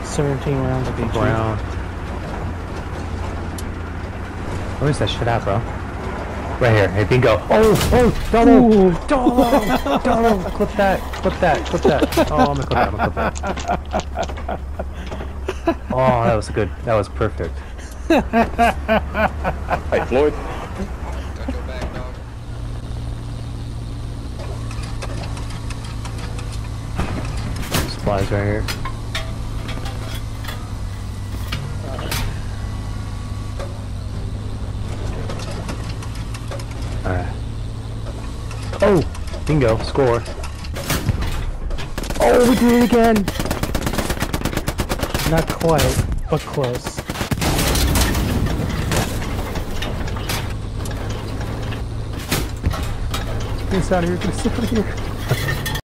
17 rounds of each. Round. Where's that shit at, bro? Right here. Hey, bingo. Oh, double. Double. Clip that. Oh, I'm gonna clip that. Oh, that was good. That was perfect. Hey, Floyd. Got your back, dog. Supplies right here. Alright. Oh! Bingo. Score. Oh, we did it again! Not quite, but close. Get us out of here. Get us out of here.